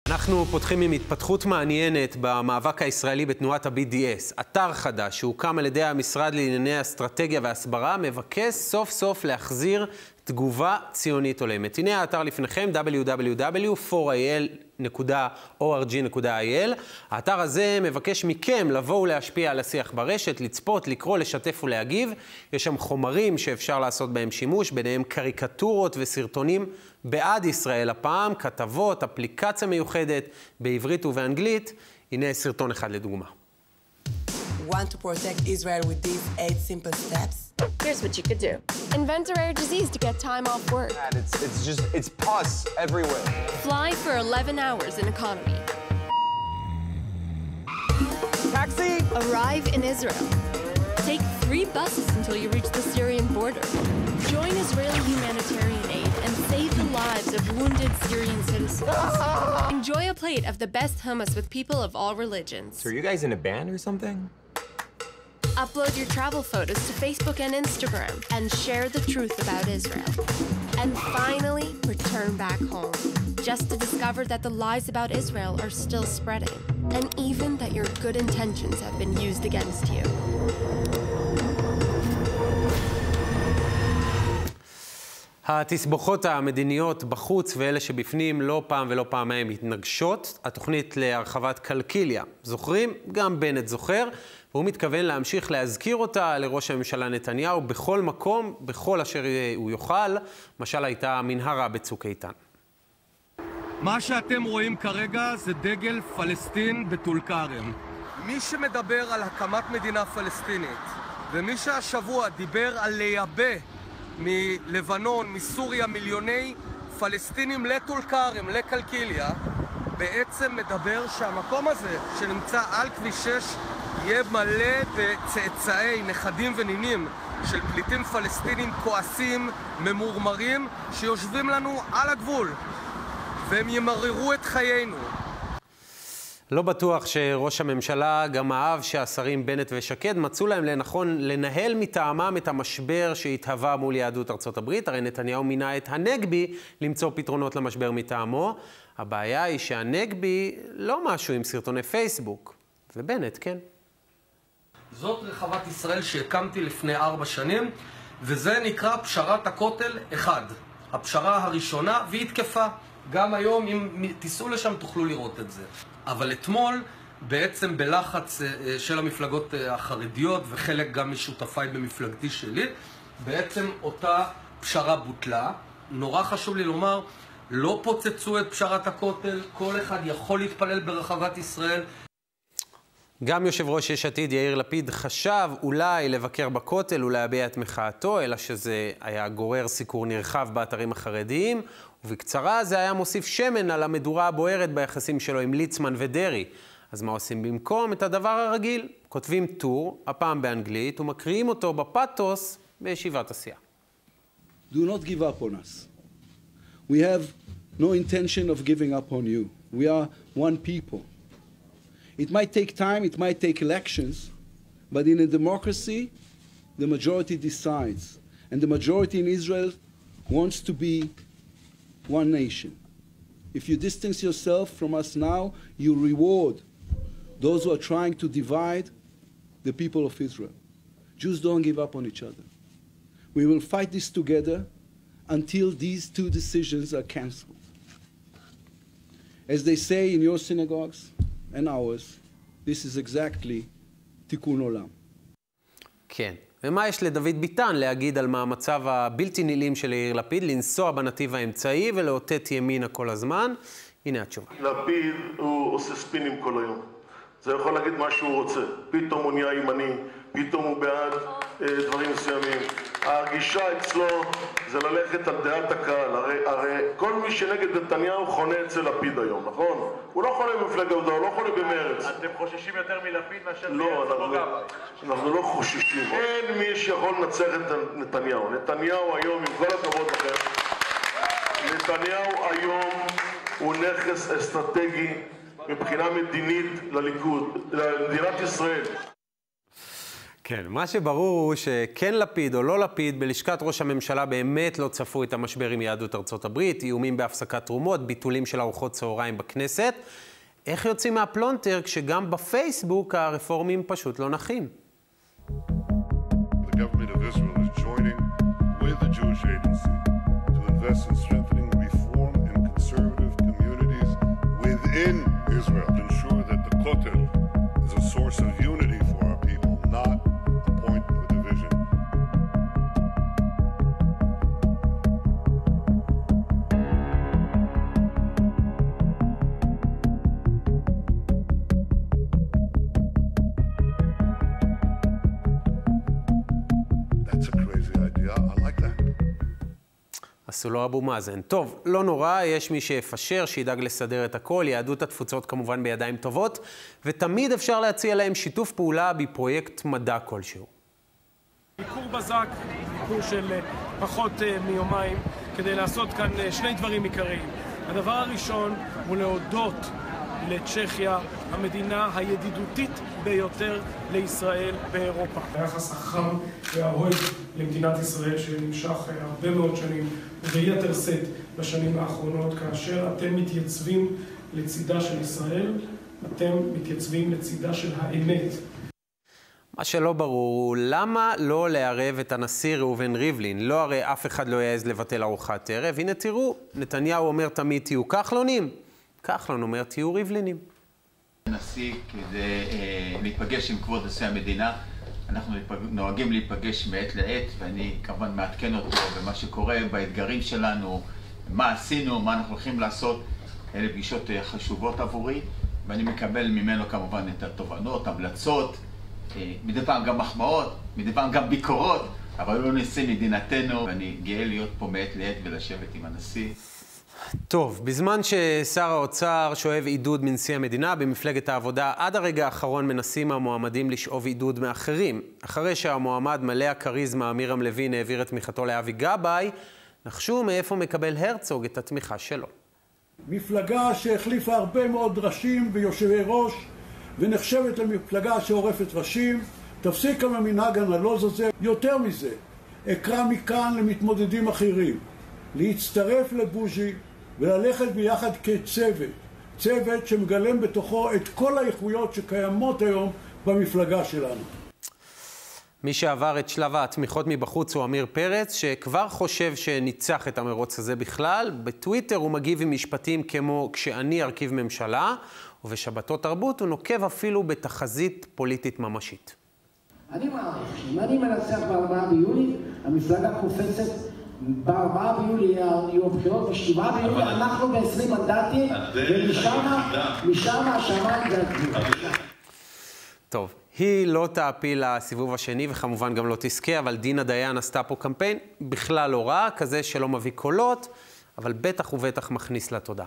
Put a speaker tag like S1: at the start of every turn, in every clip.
S1: אנחנו פותחים עם התפתחות מעניינת במאבק הישראלי בתנועת ה-BDS. אתר חדש שהוקם על ידי המשרד לענייני אסטרטגיה והסברה מבקש סוף סוף להחזיר תגובה ציונית הולמת. הנה האתר לפניכם, www.4il.org.il. האתר הזה מבקש מכם לבוא ולהשפיע על השיח ברשת, לצפות, לקרוא, לשתף ולהגיב. יש שם חומרים שאפשר לעשות בהם שימוש, ביניהם קריקטורות וסרטונים בעד ישראל הפעם, כתבות, אפליקציה מיוחדת בעברית ובאנגלית. הנה סרטון אחד לדוגמה.
S2: Want to protect Israel with these 8 simple steps?
S3: Here's what you could do. Invent a rare disease to get time off work.
S4: It's pus everywhere.
S3: Fly for 11 hours in economy.
S4: Taxi!
S3: Arrive in Israel. Take 3 buses until you reach the Syrian border. Join Israeli humanitarian aid and save the lives of wounded Syrian citizens. Enjoy a plate of the best hummus with people of all religions.
S4: So are you guys in a band or something?
S3: Upload your travel photos to Facebook and Instagram and share the truth about Israel. And finally, return back home, just to discover that the lies about Israel are still spreading, and even that your good intentions have been used against you.
S1: התסבוכות המדיניות בחוץ ואלה שבפנים לא פעם ולא פעמיים מתנגשות. התוכנית להרחבת קלקיליה, זוכרים? גם בנט זוכר, והוא מתכוון להמשיך להזכיר אותה לראש הממשלה נתניהו בכל מקום, בכל אשר הוא יוכל. משל הייתה מנהרה בצוק איתן.
S5: מה שאתם רואים כרגע זה דגל פלסטין בטול כרם. מי שמדבר על הקמת מדינה פלסטינית, ומי שהשבוע דיבר על לייבא מלבנון, מסוריה, מיליוני פלסטינים לטול כרם, לקלקיליה, בעצם מדבר שהמקום הזה שנמצא על כביש 6 יהיה מלא בצאצאי נכדים ונינים של פליטים פלסטינים כועסים, ממורמרים, שיושבים לנו על הגבול, והם ימררו את חיינו.
S1: לא בטוח שראש הממשלה גם אהב שהשרים בנט ושקד מצאו להם לנכון לנהל מטעמם את המשבר שהתהווה מול יהדות ארצות הברית. הרי נתניהו מינה את הנגבי למצוא פתרונות למשבר מטעמו. הבעיה היא שהנגבי לא משהו עם סרטוני פייסבוק, ובנט כן.
S5: זאת רחבת ישראל שהקמתי לפני 4 שנים, וזה נקרא פשרת הכותל 1. הפשרה הראשונה, והיא תקפה. גם היום, אם תיסעו לשם, תוכלו לראות את זה. אבל אתמול, בעצם בלחץ של המפלגות החרדיות, וחלק גם משותפיי במפלגתי שלי, בעצם אותה פשרה בוטלה. נורא חשוב לי לומר, לא פוצצו את פשרת הכותל, כל אחד יכול להתפלל ברחבת ישראל.
S1: גם יושב ראש יש עתיד יאיר לפיד חשב אולי לבקר בכותל ולהביע את מחאתו, אלא שזה היה גורר סיקור נרחב באתרים החרדיים, ובקצרה זה היה מוסיף שמן על המדורה הבוערת ביחסים שלו עם ליצמן ודרי. אז מה עושים במקום? את הדבר הרגיל. כותבים טור, הפעם באנגלית, ומקריאים אותו בפאטוס בישיבת הסיעה.
S6: Do not give up on us. We have no intention of giving up on you. We are one people. It might take time, it might take elections, but in a democracy, the majority decides. And the majority in Israel wants to be one nation. If you distance yourself from us now, you reward those who are trying to divide the people of Israel. Jews don't give up on each other. We will fight this together until these 2 decisions are cancelled. As they say in your synagogues and ours, this is exactly תיקון עולם.
S1: כן. ומה יש לדוד ביטן להגיד על מאמציו הבלתי נעלים של יאיר לפיד לנסוע בנתיב האמצעי ולאותת ימינה כל הזמן? הנה התשובה.
S7: לפיד הוא עושה ספינים כל היום. זה יכול להגיד מה שהוא רוצה. פתאום הוא נהיה ימני, פתאום הוא בעד דברים מסוימים. הרגישה אצלו זה ללכת על דעת הקהל. הרי כל מי שנגד נתניהו חונה אצל לפיד היום, נכון? הוא לא חונה במפלגת העבודה, הוא לא חונה במרץ.
S8: אתם חוששים יותר מלפיד מאשר
S7: לא, אנחנו לא חוששים. אין מי שיכול לנצח את נתניהו. נתניהו היום, עם כל הכבוד לכם, נתניהו היום הוא נכס אסטרטגי מבחינה מדינית לליכוד, למדינת ישראל.
S1: כן, מה שברור הוא שכן לפיד או לא לפיד, בלשכת ראש הממשלה באמת לא צפו את המשבר עם יהדות ארצות הברית, איומים בהפסקת תרומות, ביטולים של ארוחות צהריים בכנסת. איך יוצאים מהפלונטר כשגם בפייסבוק הרפורמים פשוט לא נחים?
S9: The government of Israel is joining with the Jewish Agency to invest in strengthening reform in conservative communities within Israel to ensure that the Kotel is a source of unity for our people, not a point of division. That's a crazy idea. I like that.
S1: עשו לו אבו מאזן. טוב, לא נורא, יש מי שיפשר, שידאג לסדר את הכל, יהדות התפוצות כמובן בידיים טובות, ותמיד אפשר להציע להם שיתוף פעולה בפרויקט מדע כלשהו.
S10: ביקור בזק, ביקור של פחות מיומיים, כדי לעשות כאן שני דברים עיקריים. הדבר הראשון הוא להודות לצ'כיה, המדינה הידידותית ביותר לישראל באירופה. היחס החם והאוהד למדינת ישראל שנמשך הרבה מאוד שנים, וביתר שאת בשנים האחרונות, כאשר אתם מתייצבים לצידה של ישראל, אתם מתייצבים לצידה של האמת.
S1: מה שלא ברור, למה לא לערב את הנשיא ראובן ריבלין? לא הרי אף אחד לא יעז לבטל ארוחת ערב. הנה תראו, נתניהו אומר תמיד תהיו כחלונים, כחלון אומר תהיו ריבלינים.
S11: הנשיא כדי להיפגש עם כבוד נשיא המדינה, אנחנו נוהגים להיפגש מעת לעת, ואני כמובן מעדכן אותו במה שקורה, באתגרים שלנו, מה עשינו, מה אנחנו הולכים לעשות. אלה פגישות חשובות עבורי, ואני מקבל ממנו כמובן את התובנות, המלצות, מדי פעם גם מחמאות, מדי פעם גם ביקורות, אבל הוא נשיא מדינתנו, ואני גאה להיות פה מעת לעת ולשבת עם הנשיא.
S1: טוב, בזמן ששר האוצר שואב עידוד מנשיא המדינה, במפלגת העבודה עד הרגע האחרון מנסים המועמדים לשאוב עידוד מאחרים. אחרי שהמועמד מלא הכריזמה אמירם לוין העביר את תמיכתו לאבי גבאי, נחשו מאיפה מקבל הרצוג את התמיכה שלו.
S6: מפלגה שהחליפה הרבה מאוד ראשים ויושבי ראש, ונחשבת למפלגה שעורפת ראשים, תפסיק עם המנהג הנלוז הזה. יותר מזה, אקרא מכאן למתמודדים אחרים, להצטרף לבוז'י וללכת ביחד כצוות, צוות שמגלם בתוכו את כל האיכויות שקיימות היום במפלגה שלנו.
S1: מי שעבר את שלב התמיכות מבחוץ הוא אמיר פרץ, שכבר חושב שניצח את המרוץ הזה בכלל. בטוויטר הוא מגיב עם משפטים כמו כשאני ארכיב ממשלה, ובשבתות תרבות הוא נוקב אפילו בתחזית פוליטית ממשית.
S12: אני מעריך שאם אני מנצח ב4 ביולי, המפלגה קופצת, ב4 ביולי יהיו בחירות, ב7 ביולי אנחנו ב20 מנדטים, ומשם השמיים זה הגבול.
S1: טוב, היא לא תעפיל לסיבוב השני וכמובן גם לא תזכה, אבל דינה דיין עשתה פה קמפיין בכלל לא רע, כזה שלא מביא קולות, אבל בטח ובטח מכניס לתודעה.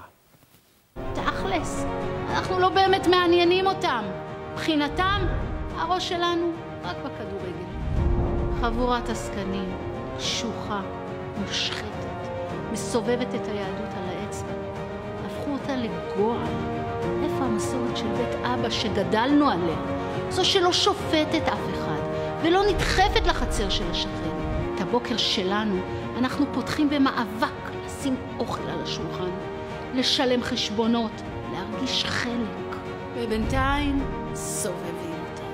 S13: תכלס, אנחנו לא באמת מעניינים אותם. מבחינתם, הראש שלנו רק בכדורגל. חבורת עסקנים, שוחה, מושחתת, מסובבת את היהדות על האצבע. הפכו אותה לגועל. איפה המסורת של בית אבא שגדלנו עליה? זו שלא שופטת אף אחד, ולא נדחפת לחצר של השכן. את הבוקר שלנו אנחנו פותחים במאבק לשים אוכל על השולחן, לשלם חשבונות, להרגיש חלק. ובינתיים סובבים אותה.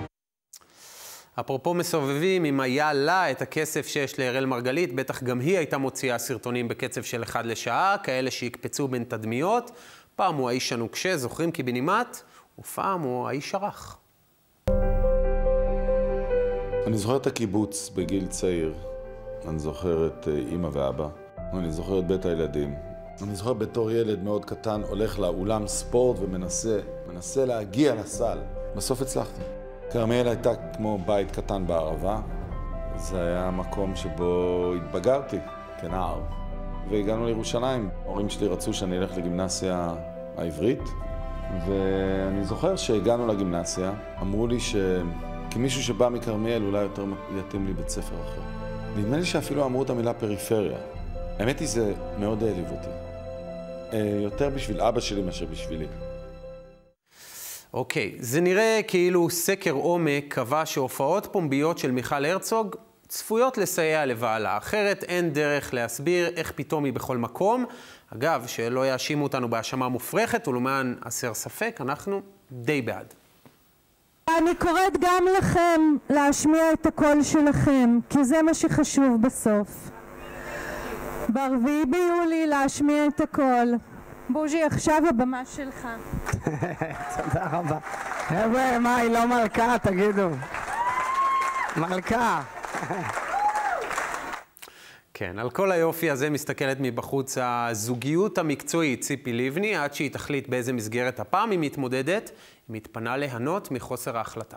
S1: אפרופו מסובבים, אם היה לה את הכסף שיש להראל מרגלית, בטח גם היא הייתה מוציאה סרטונים בקצב של 1 לשעה, כאלה שיקפצו בין תדמיות. פעם הוא האיש הנוקשה, זוכרים קיבינימט, ופעם הוא האיש הרך.
S14: אני זוכר את הקיבוץ בגיל צעיר. אני זוכר את אמא ואבא. אני זוכר את בית הילדים. אני זוכר בתור ילד מאוד קטן הולך לאולם ספורט ומנסה להגיע לסל. בסוף הצלחתי. כרמיאל הייתה כמו בית קטן בערבה. זה היה מקום שבו התבגרתי כנער. והגענו לירושלים. ההורים שלי רצו שאני אלך לגימנסיה העברית. ואני זוכר שהגענו לגימנסיה. אמרו לי שכמישהו שבא מכרמיאל אולי יותר יתאים לי בית ספר אחר. נדמה לי שאפילו אמרו את המילה פריפריה. האמת היא זה מאוד העליב אותי. יותר בשביל אבא שלי מאשר בשבילי.
S1: אוקיי, זה נראה כאילו סקר עומק קבע שהופעות פומביות של מיכל הרצוג צפויות לסייע לבעלה. אחרת אין דרך להסביר איך פתאום היא בכל מקום. אגב, שלא יאשימו אותנו בהאשמה מופרכת ולמען הסר ספק, אנחנו די בעד.
S15: אני קוראת גם לכם להשמיע את הקול שלכם, כי זה מה שחשוב בסוף. ב4 ביולי להשמיע את הקול. בוז'י, עכשיו הבמה שלך.
S16: תודה רבה. חבר'ה, מה, היא לא מלכה, תגידו. מלכה.
S1: כן, על כל היופי הזה מסתכלת מבחוץ הזוגיות המקצועית ציפי לבני, עד שהיא תחליט באיזה מסגרת הפעם היא מתמודדת, היא מתפנה ליהנות מחוסר ההחלטה.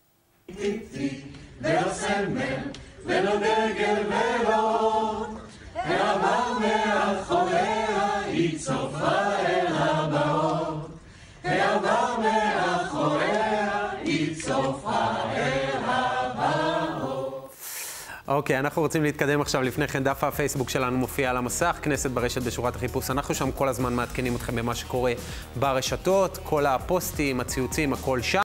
S17: ולא סמל, ולא דגל ולא העבר מאחוריה, היא צופה אל הבאות. העבר מאחוריה, היא צופה אל הבאות.
S1: אוקיי, אנחנו רוצים להתקדם עכשיו. לפני כן דף הפייסבוק שלנו מופיע על המסך, כנסת ברשת בשורת החיפוש. אנחנו שם כל הזמן מעדכנים אתכם במה שקורה ברשתות, כל הפוסטים, הציוצים, הכל שם.